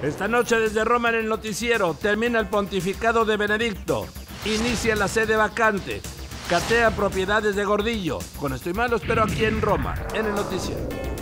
Esta noche desde Roma en el noticiero termina el pontificado de Benedicto. Inicia la sede vacante. Catea propiedades de Gordillo. Con esto y más lo espero aquí en Roma, en el noticiero.